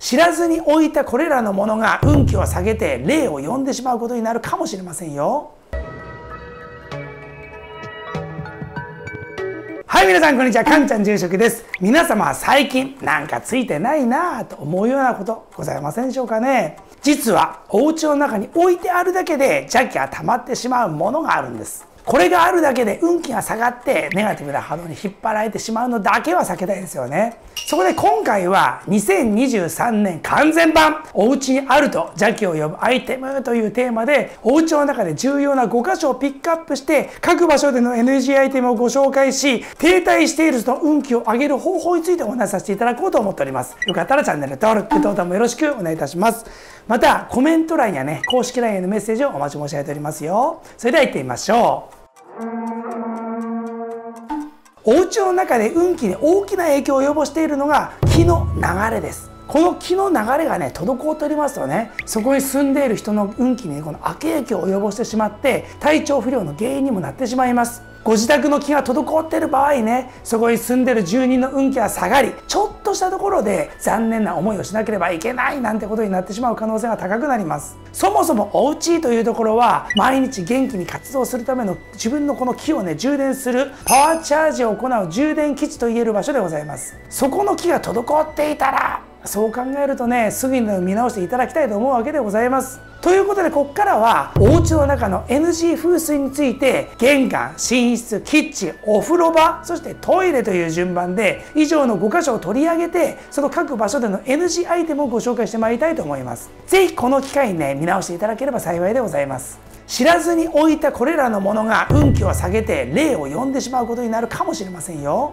知らずに置いたこれらのものが運気を下げて霊を呼んでしまうことになるかもしれませんよ。はい、皆さんこんにちは。かんちゃん住職です。皆様は最近なんかついてないなぁと思うようなことございませんでしょうかね。実はお家の中に置いてあるだけで邪気が溜まってしまうものがあるんです。これがあるだけで運気が下がってネガティブな波動に引っ張られてしまうのだけは避けたいですよね。そこで今回は2023年完全版お家にあると邪気を呼ぶアイテムというテーマでお家の中で重要な5箇所をピックアップして各場所での NG アイテムをご紹介し停滞しているその運気を上げる方法についてお話しさせていただこうと思っております。よかったらチャンネル登録、等々もよろしくお願いいたします。またコメント欄やね公式 LINE へのメッセージをお待ち申し上げておりますよ。それでは行ってみましょう。お家の中で運気に大きな影響を及ぼしているのが気の流れです。この気の流れがね滞っておりますとね、そこに住んでいる人の運気にこの悪影響を及ぼしてしまって体調不良の原因にもなってしまいます。ご自宅の気が滞っている場合ね、そこに住んでいる住人の運気が下がり、ちょっとしたところで残念な思いをしなければいけないなんてことになってしまう可能性が高くなります。そもそもお家というところは毎日元気に活動するための自分のこの気をね充電するパワーチャージを行う充電基地といえる場所でございます。そこの気が滞っていたらそう考えるとね、すぐに見直していただきたいと思うわけでございます。ということでここからはお家の中の NG 風水について玄関、寝室、キッチン、お風呂場、そしてトイレという順番で以上の5箇所を取り上げてその各場所での NG アイテムをご紹介してまいりたいと思います。ぜひこの機会にね見直していただければ幸いでございます。知らずに置いたこれらのものが運気を下げて霊を呼んでしまうことになるかもしれませんよ。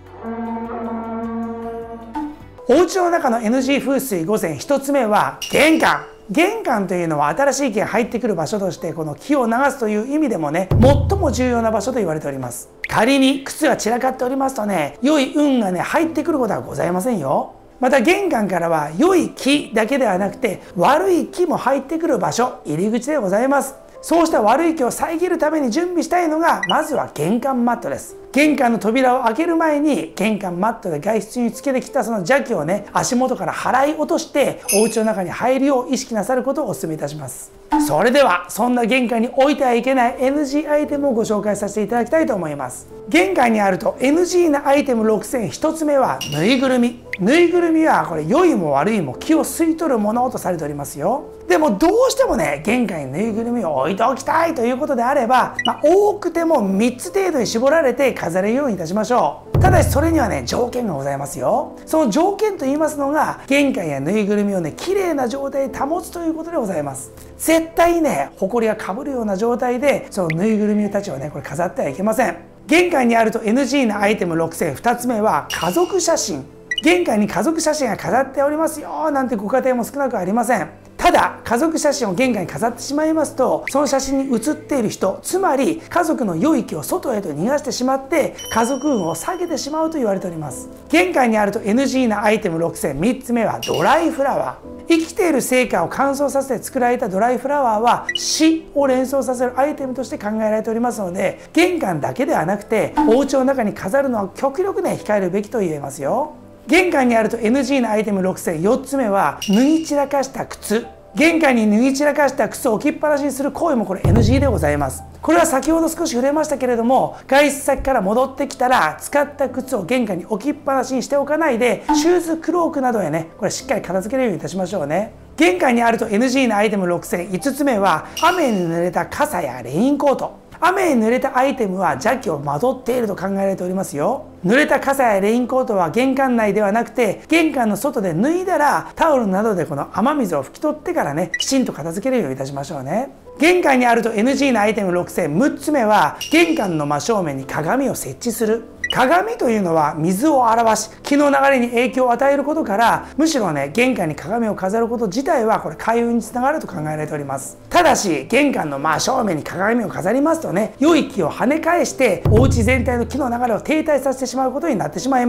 お家の中の NG 風水5選1つ目は玄関。玄関というのは新しい気が入ってくる場所としてこの気を流すという意味でもね最も重要な場所と言われております。仮に靴が散らかっておりますとね、良い運がね入ってくることはございませんよ。また玄関からは良い気だけではなくて悪い気も入ってくる場所、入り口でございます。そうした悪い気を遮るために準備したいのがまずは玄関マットです。玄関の扉を開ける前に玄関マットで外出につけてきたその邪気をね足元から払い落としてお家の中に入るよう意識なさることをお勧めいたします。それではそんな玄関に置いてはいけない NG アイテムをご紹介させていただきたいと思います。玄関にあると NG なアイテム6選1つ目はぬいぐるみ。ぬいぐるみはこれ良いも悪いも気を吸い取るものとされておりますよ。でもどうしてもね玄関にぬいぐるみを置いておきたいということであれば、多くても3つ程度に絞られて飾れるようにいたしましょう。ただしそれにはね条件がございますよ。その条件といいますのが玄関やぬいぐるみをね綺麗な状態で保つということでございます。絶対ね埃がかぶるような状態でそのぬいぐるみたちをねこれ飾ってはいけません。玄関にあると NG なアイテム6選2つ目は家族写真。玄関に家族写真が飾っておりますよなんてご家庭も少なくありません。ただ家族写真を玄関に飾ってしまいますとその写真に写っている人、つまり家族の良い気を外へと逃がしてしまって家族運を下げてしまうと言われております。玄関にあると NG なアイテム6選3つ目はドライフラワー。生きている成果を乾燥させて作られたドライフラワーは死を連想させるアイテムとして考えられておりますので玄関だけではなくてお家の中に飾るのは極力ね控えるべきと言えますよ。玄関にあると NG なアイテム6選4つ目は脱ぎ散らかした靴。玄関に脱ぎ散らかした靴を置きっぱなしにする行為もこれ NG でございます。これは先ほど少し触れましたけれども外出先から戻ってきたら使った靴を玄関に置きっぱなしにしておかないでシューズクロークなどへねこれしっかり片付けるようにいたしましょうね。玄関にあると NG なアイテム6選5つ目は雨に濡れた傘やレインコート。雨に濡れたアイテムは邪気をまとっていると考えられておりますよ。濡れた傘やレインコートは玄関内ではなくて玄関の外で脱いだらタオルなどでこの雨水を拭き取ってからねきちんと片付けるようにいたしましょうね。玄関にあると NG なアイテム6選6つ目は玄関の真正面に鏡を設置する。鏡というのは水を表し気の流れに影響を与えることからむしろね玄関に鏡を飾ること自体はこれ開運につながると考えられております。ただし玄関の真正面に鏡を飾りますとね良い気を跳ね返してお家全体の気の流れを停滞させてしまうことになってしまいます。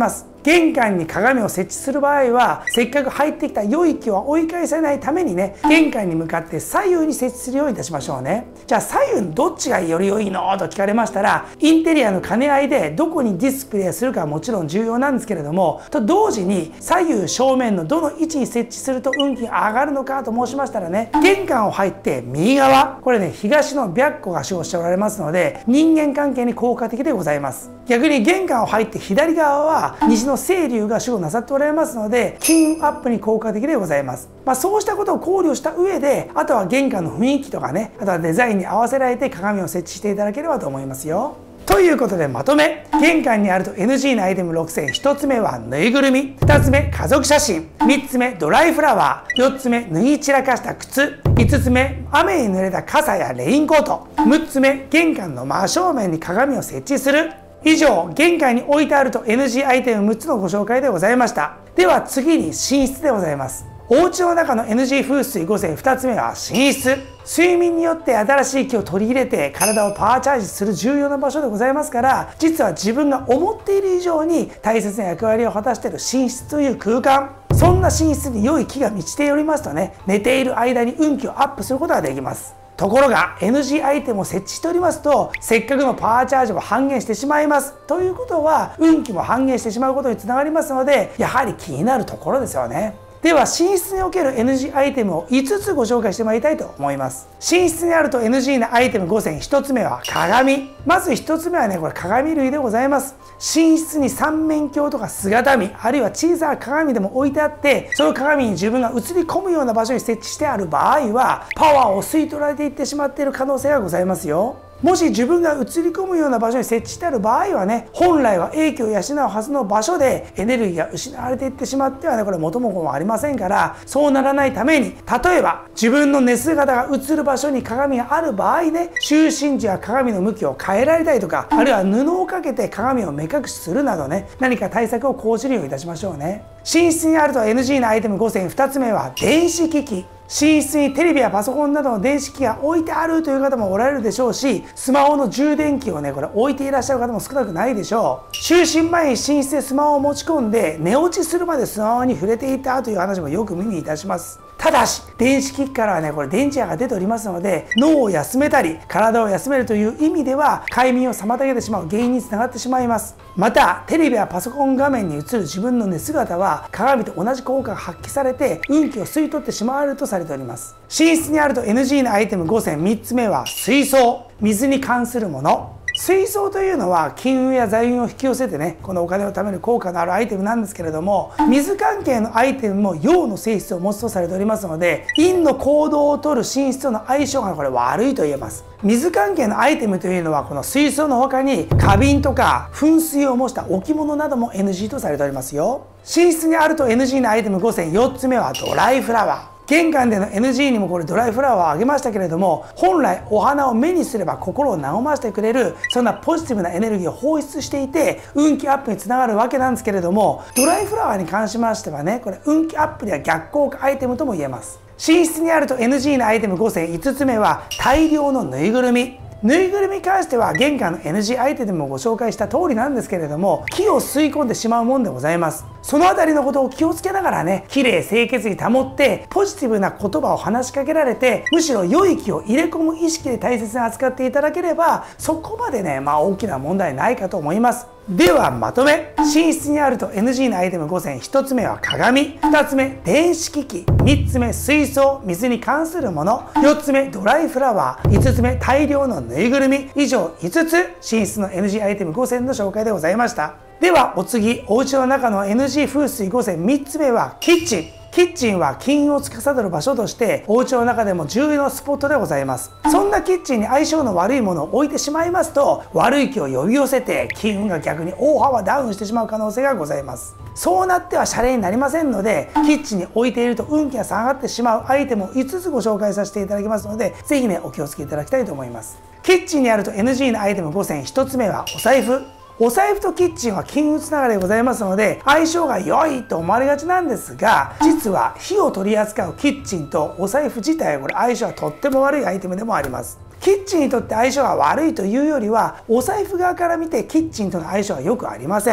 玄関に鏡を設置する場合は、せっかく入ってきた良い気を追い返さないためにね、玄関に向かって左右に設置するようにいたしましょうね。じゃあ左右にどっちがより良いのと聞かれましたら、インテリアの兼ね合いでどこにディスプレイするかはもちろん重要なんですけれども、と同時に左右正面のどの位置に設置すると運気が上がるのかと申しましたらね、玄関を入って右側、これね、東の白虎が守護しておられますので、人間関係に効果的でございます。逆に玄関を入って左側は西の清流が守護なさっておられますので、金運アップに効果的でございます。そうしたことを考慮した上で、あとは玄関の雰囲気とかね、あとはデザインに合わせられて鏡を設置していただければと思いますよ。ということでまとめ。玄関にあると NG なアイテム6選。1つ目はぬいぐるみ。2つ目家族写真。3つ目ドライフラワー。4つ目脱ぎ散らかした靴。5つ目雨に濡れた傘やレインコート。6つ目玄関の真正面に鏡を設置する。以上、玄関に置いてあると NG アイテム6つのご紹介でございました。では次に寝室でございます。お家の中の NG 風水5選。2つ目は寝室。睡眠によって新しい気を取り入れて体をパワーチャージする重要な場所でございますから、実は自分が思っている以上に大切な役割を果たしている寝室という空間、そんな寝室に良い気が満ちておりますとね、寝ている間に運気をアップすることができます。ところが NG アイテムを設置しておりますと、せっかくのパワーチャージも半減してしまいます。ということは運気も半減してしまうことにつながりますので、やはり気になるところですよね。では寝室における NG アイテムを5つご紹介してまいりたいと思います。寝室にあると NG なアイテム5選。1つ目は鏡。まず1つ目はね、これ鏡類でございます。寝室に三面鏡とか姿見、あるいは小さな鏡でも置いてあって、その鏡に自分が映り込むような場所に設置してある場合は、パワーを吸い取られていってしまっている可能性がございますよ。もし自分が映り込むような場所に設置してある場合はね、本来は英気を養うはずの場所でエネルギーが失われていってしまってはね、これ元も子もありませんから、そうならないために、例えば自分の寝姿が映る場所に鏡がある場合ね、就寝時は鏡の向きを変えられたりとか、あるいは布をかけて鏡を目隠しするなどね、何か対策を講じるようにいたしましょうね。寝室にあると NG なアイテム5選。2つ目は電子機器。寝室にテレビやパソコンなどの電子機器が置いてあるという方もおられるでしょうし、スマホの充電器をね、これ置いていらっしゃる方も少なくないでしょう。就寝前に寝室でスマホを持ち込んで寝落ちするまでスマホに触れていたという話もよく耳にいたします。ただし、電子機器からはね、これ電池波が出ておりますので、脳を休めたり、体を休めるという意味では、快眠を妨げてしまう原因につながってしまいます。また、テレビやパソコン画面に映る自分の寝姿は、鏡と同じ効果が発揮されて、運気を吸い取ってしまうとされております。寝室にあると NG なアイテム5選。3つ目は水槽。水に関するもの。水槽というのは金運や財運を引き寄せてね、このお金を貯める効果のあるアイテムなんですけれども、水関係のアイテムも陽の性質を持つとされておりますので、陰の行動をとる寝室との相性がこれ悪いと言えます。水関係のアイテムというのはこの水槽の他に花瓶とか噴水を模した置物なども NG とされておりますよ。寝室にあると NG なアイテム5選。4つ目はドライフラワー。玄関での NG にもこれドライフラワーをあげましたけれども、本来お花を目にすれば心を和ませてくれる、そんなポジティブなエネルギーを放出していて運気アップにつながるわけなんですけれども、ドライフラワーに関しましてはね、これ運気アップには逆効果アイテムとも言えます。寝室にあると NG なアイテム5選。5つ目は大量のぬいぐるみ。ぬいぐるみに関しては玄関の NG アイテムもご紹介した通りなんですけれども、気を吸い込んでしまうもんでございます。そのあたりのことを気をつけながらね、綺麗清潔に保ってポジティブな言葉を話しかけられて、むしろ良い気を入れ込む意識で大切に扱っていただければ、そこまでね、大きな問題ないかと思います。ではまとめ。寝室にあると NG なアイテム5選。1つ目は鏡。2つ目電子機器。3つ目水槽、水に関するもの。4つ目ドライフラワー。5つ目大量のぬいぐるみ。以上5つ寝室の NG アイテム5選の紹介でございました。ではお次、お家の中の NG 風水5選。3つ目はキッチン。キッチンは金運を司る場所としてお家の中でも重要なスポットでございます。そんなキッチンに相性の悪いものを置いてしまいますと、悪い気を呼び寄せて金運が逆に大幅ダウンしてしまう可能性がございます。そうなってはシャレになりませんので、キッチンに置いていると運気が下がってしまうアイテムを5つご紹介させていただきますので、ぜひねお気をつけいただきたいと思います。キッチンにあると NG なアイテム5選。1つ目はお財布。お財布とキッチンは金運つながりでございますので、相性が良いと思われがちなんですが、実は火を取り扱うキッチンとお財布自体はこれ相性はとっても悪いアイテムでもあります。キッチンにとって相性が悪いというよりは、お財布側から見てキッチンとの相性はよくありません。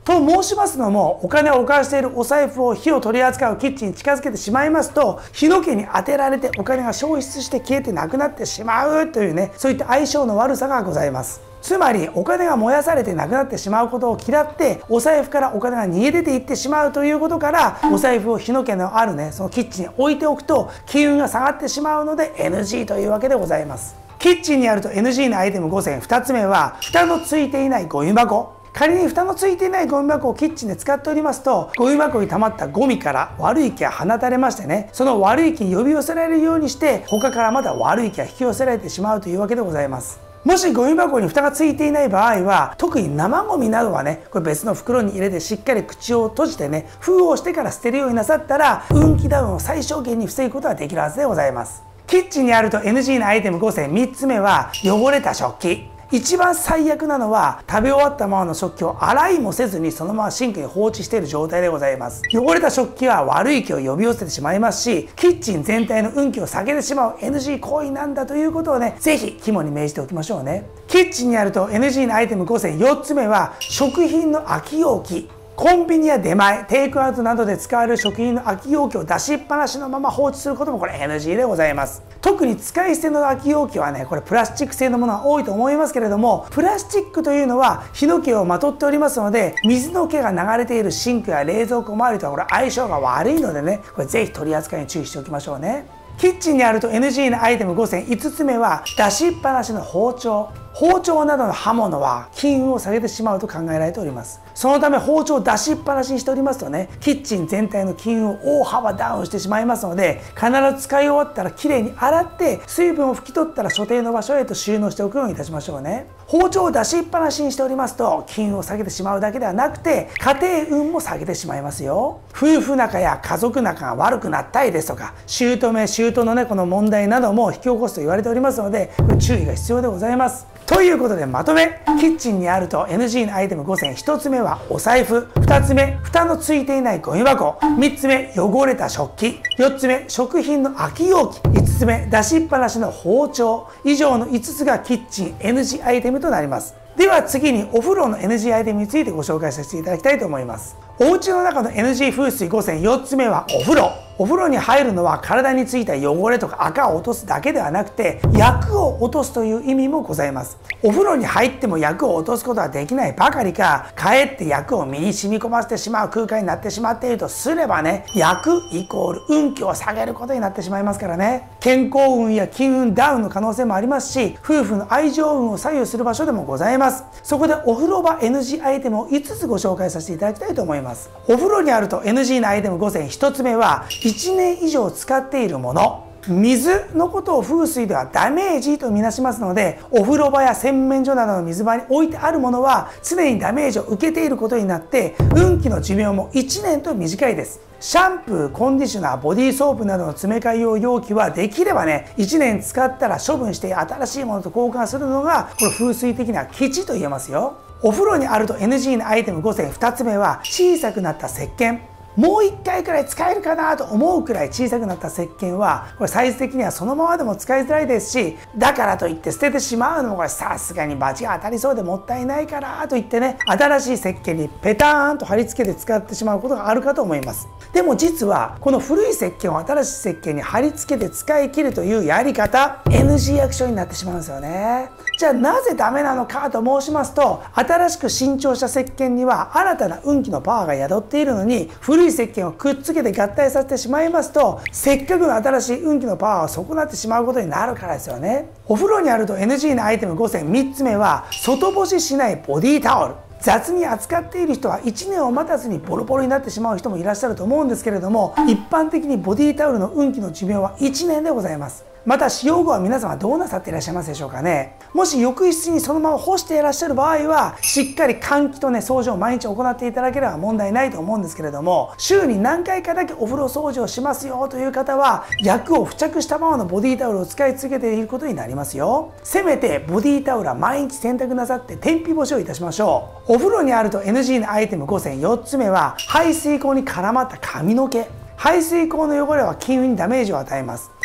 と申しますのも、お金を置かしているお財布を火を取り扱うキッチンに近づけてしまいますと、火の気に当てられてお金が消失して消えてなくなってしまうというね、そういった相性の悪さがございます。つまりお金が燃やされてなくなってしまうことを嫌ってお財布からお金が逃げ出ていってしまうということから、お財布を火の気のあるねそのキッチンに置いておくと金運が下がってしまうので NG というわけでございます。キッチンにあると NG なアイテム5選、2つ目は蓋のついていないゴミ箱。仮に蓋のついていないゴミ箱をキッチンで使っておりますと、ゴミ箱に溜まったゴミから悪い気が放たれましてね、その悪い気に呼び寄せられるようにして他からまた悪い気が引き寄せられてしまうというわけでございます。もしゴミ箱に蓋がついていない場合は、特に生ゴミなどはね、これ別の袋に入れてしっかり口を閉じてね、封をしてから捨てるようになさったら、運気ダウンを最小限に防ぐことができるはずでございます。キッチンにあると NG なアイテム5選、3つ目は汚れた食器。一番最悪なのは食べ終わったままの食器を洗いもせずにそのままシンクに放置している状態でございます。汚れた食器は悪い気を呼び寄せてしまいますし、キッチン全体の運気を下げてしまう NG 行為なんだということをね、ぜひ肝に銘じておきましょうね。キッチンにあると NG なアイテム5選、4つ目は食品の空き容器。コンビニや出前、テイクアウトなどで使われる食品の空き容器を出しっぱなしのまま放置することもこれ NG でございます。特に使い捨ての空き容器はね、これプラスチック製のものが多いと思いますけれども、プラスチックというのは火の気をまとっておりますので、水の気が流れているシンクや冷蔵庫周りとはこれ相性が悪いのでね、これぜひ取り扱いに注意しておきましょうね。キッチンにあると NG なアイテム5選、5つ目は出しっぱなしの包丁。包丁などの刃物は金運を下げてしまうと考えられております。そのため包丁を出しっぱなしにしておりますとね、キッチン全体の金運を大幅ダウンしてしまいますので、必ず使い終わったらきれいに洗って水分を拭き取ったら所定の場所へと収納しておくようにいたしましょうね。包丁を出しっぱなしにしておりますと、金運を下げてしまうだけではなくて家庭運も下げてしまいますよ。夫婦仲や家族仲が悪くなったりですとか、姑のねこの問題なども引き起こすと言われておりますので、注意が必要でございます。ということでまとめ、キッチンにあると NG なアイテム5選、1つ目はお財布、2つ目蓋のついていないゴミ箱、3つ目汚れた食器、4つ目食品の空き容器、5つ目出しっぱなしの包丁。以上の5つがキッチン NG アイテムとなります。では次にお風呂の NG アイテムについてご紹介させていただきたいと思います。お家の中の NG 風水5選、4つ目はお風呂。お風呂に入るのは体についた汚れとか垢を落とすだけではなくて、厄を落とすという意味もございます。お風呂に入っても厄を落とすことはできないばかりか、かえって厄を身に染み込ませてしまう空間になってしまっているとすればね、厄イコール運気を下げることになってしまいますからね。健康運や金運ダウンの可能性もありますし、夫婦の愛情運を左右する場所でもございます。そこでお風呂場 NG アイテムを5つご紹介させていただきたいと思います。お風呂にあると NG なアイテム5選、1つ目は1年以上使っているもの。水のことを風水ではダメージとみなしますので、お風呂場や洗面所などの水場に置いてあるものは常にダメージを受けていることになって、運気の寿命も1年と短いです。シャンプー、コンディショナー、ボディーソープなどの詰め替え用容器はできればね、1年使ったら処分して新しいものと交換するのがこれ風水的には吉と言えますよ。お風呂にあると NG なアイテム5選、2つ目は小さくなった石鹸。もう1回くらい使えるかなと思うくらい小さくなった石鹸は、これサイズ的にはそのままでも使いづらいですし、だからといって捨ててしまうのもこれさすがにバチが当たりそうでもったいないからといってね、新しい石鹸にペターンと貼り付けて使ってしまうことがあるかと思います。でも実はこの古い石鹸を新しい石鹸に貼り付けて使い切るというやり方 NG アクションになってしまうんですよね。じゃあなぜダメなのかと申しますと、新しく新調した石鹸には新たな運気のパワーが宿っているのに、古い石鹸をくっつけて合体させてしまいますと、せっかくの新しい運気のパワーを損なってしまうことになるからですよね。お風呂にあると NG なアイテム5選、3つ目は外干ししないボディタオル。雑に扱っている人は1年を待たずにボロボロになってしまう人もいらっしゃると思うんですけれども、一般的にボディタオルの運気の寿命は1年でございます。また使用後は皆様どうなさっていらっしゃいますでしょうかね。もし浴室にそのまま干していらっしゃる場合は、しっかり換気とね掃除を毎日行っていただければ問題ないと思うんですけれども、週に何回かだけお風呂掃除をしますよという方は、厄を付着したままのボディタオルを使い続けていることになりますよ。せめてボディタオルは毎日洗濯なさって天日干しをいたしましょう。お風呂にあると NG なアイテム5選、4つ目は排水口に絡まった髪の毛。排水口の汚れは金運にダメージを与えます。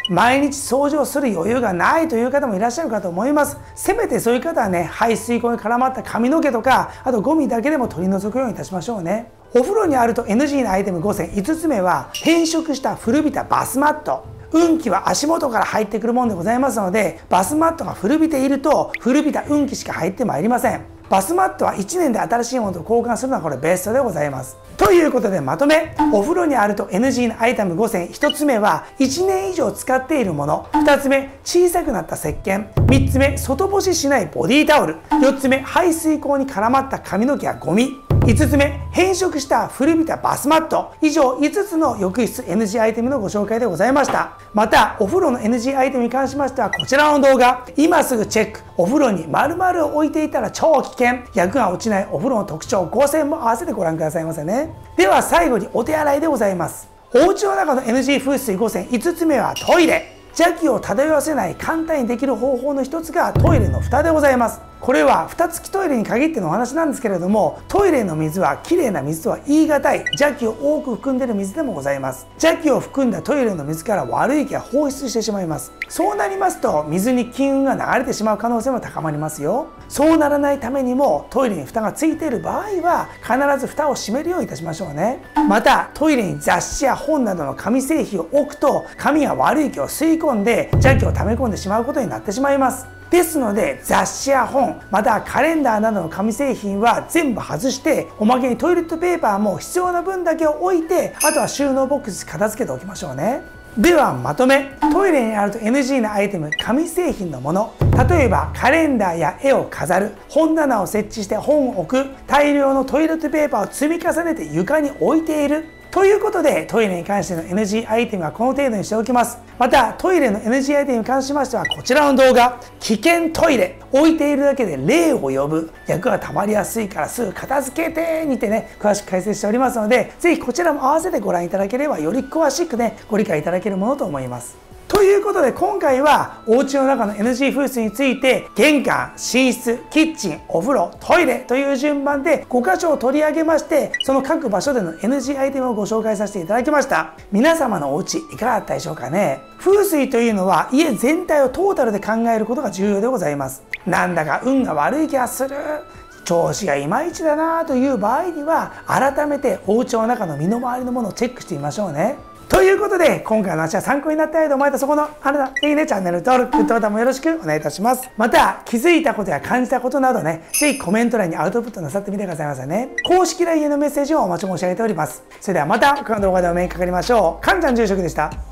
毎日掃除をする余裕がないという方もいらっしゃるかと思います。せめてそういう方はね、排水口に絡まった髪の毛とか、あとゴミだけでも取り除くようにいたしましょうね。お風呂にあると NG なアイテム5選、5つ目は変色した古びたバスマット。運気は足元から入ってくるものでございますので、バスマットが古びていると古びた運気しか入ってまいりません。バスマットは1年で新しいものと交換するのはこれベストでございます。ということでまとめ、お風呂にあると NG なアイテム5選、1つ目は1年以上使っているもの、2つ目小さくなった石鹸、3つ目外干ししないボディタオル、4つ目排水口に絡まった髪の毛やゴミ、5つ目変色した古びたバスマット。以上5つの浴室 NG アイテムのご紹介でございました。またお風呂の NG アイテムに関しましてはこちらの動画、今すぐチェック、お風呂に〇〇を置いていたら超危険、厄が落ちないお風呂の特徴5選も合わせてご覧くださいませね。では最後にお手洗いでございます。お家の中の NG 風水5選、5つ目はトイレ。邪気を漂わせない簡単にできる方法の一つがトイレの蓋でございます。これは蓋付きトイレに限ってのお話なんですけれども、トイレの水はきれいな水とは言い難い邪気を多く含んでいる水でもございます。邪気を含んだトイレの水から悪い気が放出してしまいます。そうなりますと水に金運が流れてしまう可能性も高まりますよ。そうならないためにもトイレに蓋がついている場合は必ず蓋を閉めるようにいたしましょうね。またトイレに雑誌や本などの紙製品を置くと紙が悪い気を吸い込んで邪気を溜め込んでしまうことになってしまいます。ですので雑誌や本、またカレンダーなどの紙製品は全部外して、おまけにトイレットペーパーも必要な分だけを置いて、あとは収納ボックスに片付けておきましょうね。ではまとめ、トイレにあると NG なアイテム、紙製品のもの、例えばカレンダーや絵を飾る、本棚を設置して本を置く、大量のトイレットペーパーを積み重ねて床に置いているということで、トイレに関しての NG アイテムはこの程度にしておきます。またトイレの NG アイテムに関しましてはこちらの動画、危険トイレ、置いているだけで霊を呼ぶ、厄が溜まりやすいからすぐ片付けてにてね、詳しく解説しておりますので、ぜひこちらも合わせてご覧いただければより詳しくね、ご理解いただけるものと思います。ということで今回はお家の中の NG 風水について、玄関、寝室、キッチン、お風呂、トイレという順番で5箇所を取り上げまして、その各場所での NG アイテムをご紹介させていただきました。皆様のお家いかがだったでしょうかね。風水というのは家全体をトータルで考えることが重要でございます。なんだか運が悪い気がする、調子がいまいちだなという場合には改めてお家の中の身の回りのものをチェックしてみましょうね。ということで今回の話は参考になったよと思えたそこのあなた、ぜひねチャンネル登録、グッドボタンもよろしくお願いいたします。また気づいたことや感じたことなどね、ぜひコメント欄にアウトプットなさってみてくださいませね。公式 LINE へのメッセージをお待ち申し上げております。それではまた他の動画でお目にかかりましょう。かんちゃん住職でした。